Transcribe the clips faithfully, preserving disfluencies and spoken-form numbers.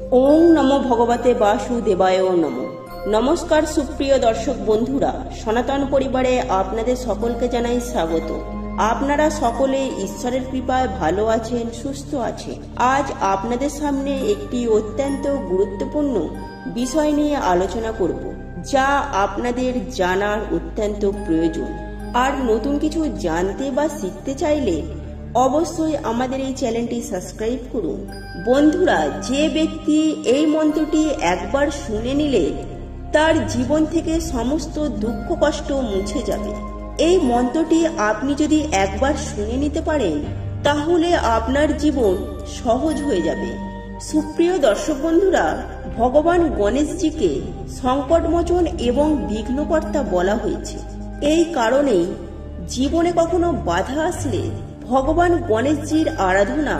ওং নমো ভগবতে বাসুদেবায় নমো। নমস্কার সুপ্রিয় দর্শক বন্ধুরা, সনাতন পরিবারে আপনাদের সকলকে জানাই স্বাগত। আপনারা সকলে ঈশ্বরের কৃপায় ভালো আছেন, সুস্থ আছেন। আজ আপনাদের সামনে একটি অত্যন্ত গুরুত্বপূর্ণ বিষয় নিয়ে আলোচনা করব, যা আপনাদের জানার অত্যন্ত প্রয়োজন। আর নতুন কিছু জানতে বা শিখতে চাইলে অবশ্যই আমাদের এই চ্যানেলটি সাবস্ক্রাইব করুন। বন্ধুরা, যে ব্যক্তি এই মন্ত্রটি একবার শুনে নিলে তার জীবন থেকে সমস্ত দুঃখ কষ্ট মুছে যাবে। এই মন্ত্রটি আপনি যদি একবার শুনে নিতে পারেন তাহলে আপনার জীবন সহজ হয়ে যাবে। সুপ্রিয় দর্শক বন্ধুরা, ভগবান গণেশজিকে সংকটমোচন এবং বিঘ্নকর্তা বলা হয়েছে। এই কারণেই জীবনে কখনো বাধা আসলে ভগবান গণেশজির আরাধনা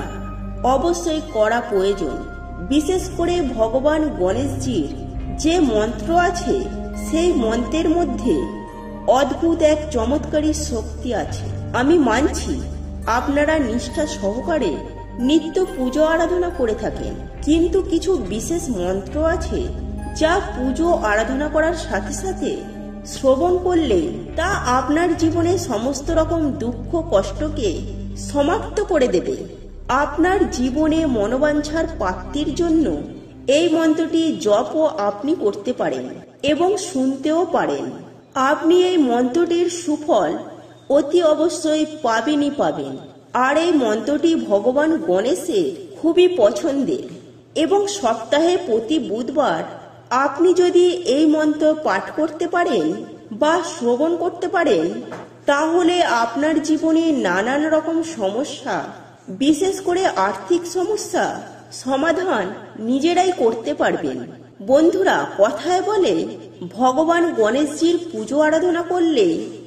অবশ্যই করা প্রয়োজন। বিশেষ করে ভগবান গণেশজির যে মন্ত্র আছে সেই মন্ত্রের মধ্যে অদ্ভুত এক চমৎকারী শক্তি আছে। আমি মানছি আপনারা নিষ্ঠা সহকারে নিত্য পুজো আরাধনা করে থাকেন, কিন্তু কিছু বিশেষ মন্ত্র আছে যা পুজো আরাধনা করার সাথে সাথে শ্রবণ করলে তা আপনার জীবনে সমস্ত রকম দুঃখ কষ্টকে সমাপ্ত করে দেবে। আপনার জীবনে মনোবাঞ্ছার প্রাপ্তির জন্য এই মন্ত্রটি জপও আপনি করতে পারেন এবং শুনতেও পারেন। আপনি এই মন্ত্রটির সুফল অতি অবশ্যই পাবেনই পাবেন। আর এই মন্ত্রটি ভগবান গণেশের খুবই পছন্দের এবং সপ্তাহে প্রতি বুধবার আপনি যদি এই মন্ত্র পাঠ করতে পারেন বা শ্রবণ করতে পারেন তাহলে আপনার জীবনে নানান রকম সমস্যা, বিশেষ করে আর্থিক সমস্যা সমাধান নিজেরাই করতে পারবেন। বন্ধুরা, কথায় বলে ভগবান গণেশজির পুজো আরাধনা করলে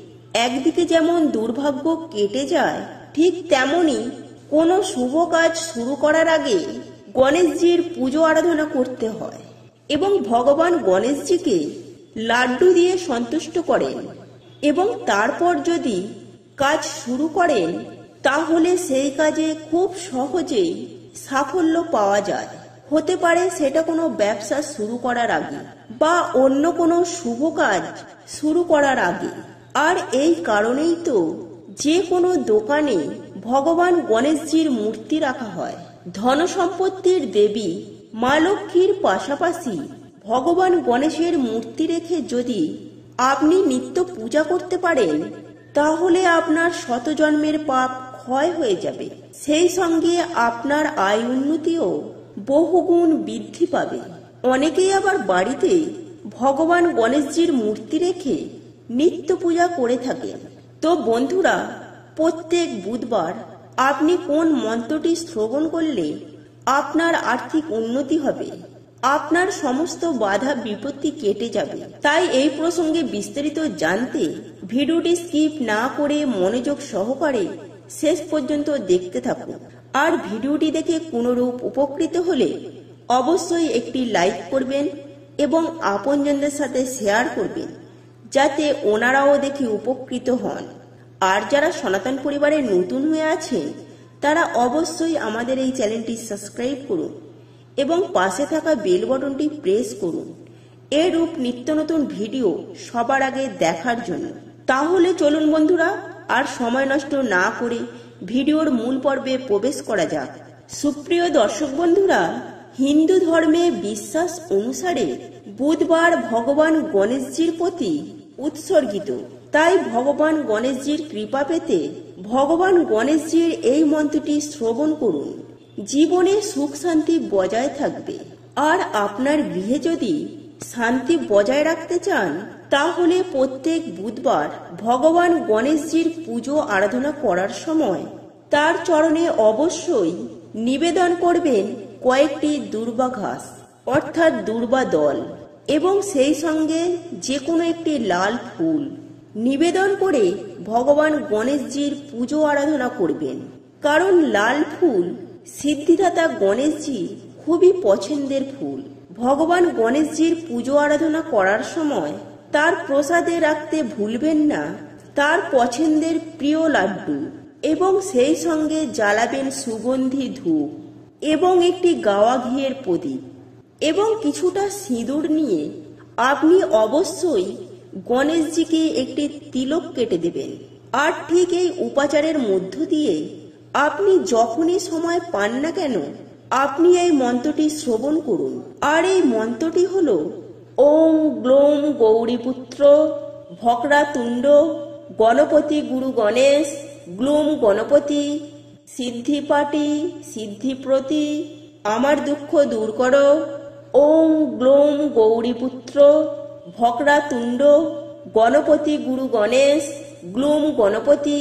একদিকে যেমন দুর্ভাগ্য কেটে যায়, ঠিক তেমনি কোনো শুভ কাজ শুরু করার আগে গণেশজির পুজো আরাধনা করতে হয় এবং ভগবান গণেশজিকে লাড্ডু দিয়ে সন্তুষ্ট করেন এবং তারপর যদি কাজ শুরু করেন তাহলে সেই কাজে খুব সহজেই সাফল্য পাওয়া যায়। হতে পারে সেটা কোনো ব্যবসা শুরু করার আগে বা অন্য কোনো শুভ কাজ শুরু করার আগে। আর এই কারণেই তো যে কোনো দোকানে ভগবান গণেশজির মূর্তি রাখা হয়। ধন সম্পত্তির দেবী মা লক্ষ্মীর পাশাপাশি ভগবান গণেশের মূর্তি রেখে যদি আপনি নিত্য পূজা করতে পারেন তাহলে আপনার শত জন্মের পাপ ক্ষয় হয়ে যাবে। সেই সঙ্গে আপনার আয় উন্নতিও বহুগুণ বৃদ্ধি পাবে। অনেকেই আবার বাড়িতে ভগবান গণেশজির মূর্তি রেখে নিত্য পূজা করে থাকেন। তো বন্ধুরা, প্রত্যেক বুধবার আপনি কোন মন্ত্রটি শ্রবণ করলে আপনার আর্থিক উন্নতি হবে, আপনার সমস্ত বাধা বিপত্তি কেটে যাবে। তাই এই প্রসঙ্গে বিস্তারিত জানতে ভিডিওটি স্কিপ না করে মনোযোগ সহকারে শেষ পর্যন্ত দেখতে থাকুন। আর ভিডিওটি দেখে কোনরূপ উপকৃত হলে অবশ্যই একটি লাইক করবেন এবং আপনজনদের সাথে শেয়ার করবেন, যাতে ওনারাও দেখে উপকৃত হন। আর যারা সনাতন পরিবারে নতুন হয়ে আছেন তারা অবশ্যই আমাদের এই চ্যানেলটি সাবস্ক্রাইব করুন এবং পাশে থাকা বেল বাটনটি প্রেস করুন এরূপ নিত্য নতুন ভিডিও সবার আগে দেখার জন্য। তাহলে চলুন বন্ধুরা, আর সময় নষ্ট না করে ভিডিওর মূল পর্বে প্রবেশ করা যাক। সুপ্রিয় দর্শক বন্ধুরা, হিন্দু ধর্মে বিশ্বাস অনুসারে বুধবার ভগবান গণেশজির প্রতি উৎসর্গিত। তাই ভগবান গণেশজির কৃপা পেতে ভগবান গণেশজির এই মন্ত্রটি শ্রবণ করুন। জীবনে সুখ শান্তি বজায় থাকবে। আর আপনার গৃহে যদি শান্তি বজায় রাখতে চান তাহলে প্রত্যেক বুধবার ভগবান গণেশজির পুজো আরাধনা করার সময় তার চরণে অবশ্যই নিবেদন করবেন কয়েকটি দুর্বা ঘাস অর্থাৎ দুর্বা দল এবং সেই সঙ্গে যে কোনো একটি লাল ফুল নিবেদন করে ভগবান গণেশজির পুজো আরাধনা করবেন। কারণ লাল ফুল সিদ্ধিদাতা গণেশজি খুবই পছন্দের ফুল। ভগবান গণেশজির পুজো আরাধনা করার সময় তার প্রসাদে রাখতে ভুলবেন না তার পছন্দের প্রিয় লাড্ডু এবং সেই সঙ্গে জ্বালাবেন সুগন্ধি ধূপ এবং একটি গাওয়া ঘিয়ের প্রদীপ। এবং কিছুটা সিঁদুর নিয়ে আপনি অবশ্যই গণেশজিকে একটি তিলক কেটে দেবেন। আর ঠিক এই উপাচারের মধ্য দিয়ে আপনি যখনই সময় পান না কেন আপনি এই মন্ত্রটি শ্রবণ করুন। আর এই মন্ত্রটি হল ওং গ্লোম গৌরীপুত্র ভক্রাতুণ্ড গণপতি গুরু গণেশ গ্লুম গণপতি সিদ্ধিপাটি সিদ্ধিপ্রতি আমার দুঃখ দূর করো। ওং গ্লোম গৌরীপুত্র ভক্রাতুণ্ড গণপতি গুরু গণেশ গ্লুম গণপতি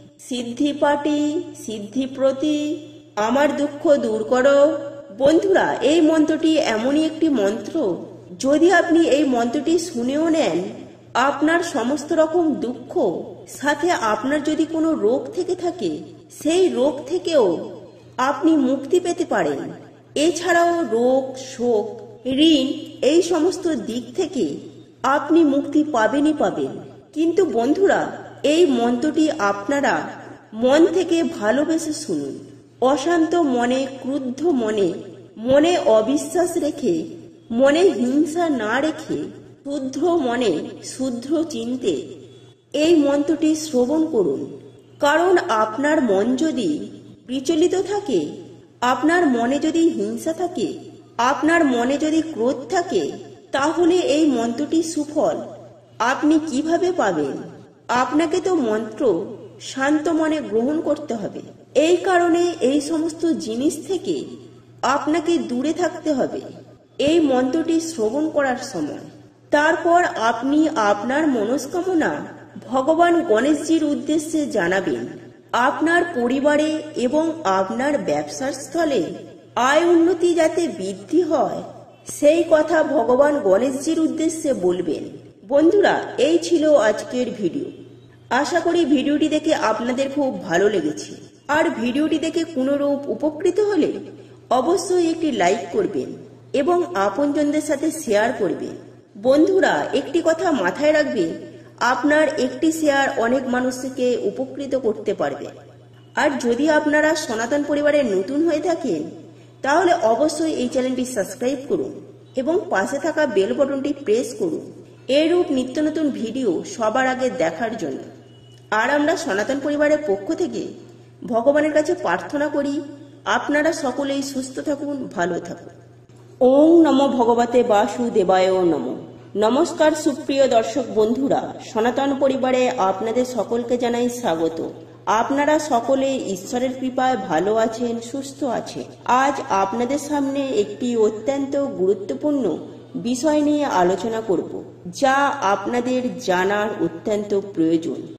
সিদ্ধিপাটি সিদ্ধিপ্রতি আমার দুঃখ দূর করো। বন্ধুরা, এই মন্ত্রটি এমনই একটি মন্ত্র, যদি আপনি এই মন্ত্রটি শুনেও নেন আপনার সমস্ত রকম দুঃখ, সাথে আপনার যদি কোনো রোগ থেকে থাকে সেই রোগ থেকেও আপনি মুক্তি পেতে পারেন। এছাড়াও রোগ শোক ঋণ এই সমস্ত দিক থেকে আপনি মুক্তি পাবেনই পাবেন। কিন্তু বন্ধুরা, এই মন্ত্রটি আপনারা মন থেকে ভালোবেসে শুনুন। অশান্ত মনে, ক্রুদ্ধ মনে, মনে অবিশ্বাস রেখে, মনে হিংসা না রেখে শুদ্ধ মনে শুদ্ধ চিন্তে এই মন্ত্রটি শ্রবণ করুন। কারণ আপনার মন যদি বিচলিত থাকে, আপনার মনে যদি হিংসা থাকে, আপনার মনে যদি ক্রোধ থাকে, তাহলে এই মন্ত্রটি সুফল আপনি কিভাবে পাবেন? আপনাকে তো মন্ত্র শান্ত মনে গ্রহণ করতে হবে। এই কারণে এই সমস্ত জিনিস থেকে আপনাকে দূরে থাকতে হবে এই মন্ত্রটি শ্রবণ করার সময়। তারপর আপনি আপনার মনস্কামনা ভগবান গণেশজির উদ্দেশ্যে জানাবেন। আপনার পরিবারে এবং আপনার ব্যবসার স্থলে আয় উন্নতি যাতে বৃদ্ধি হয় সেই কথা ভগবান গণেশজির উদ্দেশ্যে বলবেন। বন্ধুরা, এই ছিল আজকের ভিডিও। আশা করি ভিডিওটি দেখে আপনাদের খুব ভালো লেগেছে। আর ভিডিওটি দেখে কোনোরূপ উপকৃত হলে অবশ্যই একটি লাইক করবেন এবং আপনজনদের সাথে শেয়ার করবেন। বন্ধুরা, একটি কথা মাথায় রাখবেন, আপনার একটি শেয়ার অনেক মানুষকে উপকৃত করতে পারবে। আর যদি আপনারা সনাতন পরিবারে নতুন হয়ে থাকেন তাহলে অবশ্যই এই চ্যানেলটি সাবস্ক্রাইব করুন এবং পাশে থাকা বেল বাটনটি প্রেস করুন এরূপ নিত্য নতুন ভিডিও সবার আগে দেখার জন্য। আর আমরা সনাতন পরিবারের পক্ষ থেকে ভগবানের কাছে প্রার্থনা করি আপনারা সকলেই সুস্থ থাকুন, ভালো থাকুন। ওং নমো ভগবতে বাসুদেবায় নমো। নমস্কার সুপ্রিয় দর্শক বন্ধুরা, সনাতন পরিবারে আপনাদের সকলকে জানাই স্বাগত। আপনারা সকলে ঈশ্বরের কৃপায় ভালো আছেন, সুস্থ আছেন। আজ আপনাদের সামনে একটি অত্যন্ত গুরুত্বপূর্ণ বিষয় নিয়ে আলোচনা করব, যা আপনাদের জানার অত্যন্ত প্রয়োজন।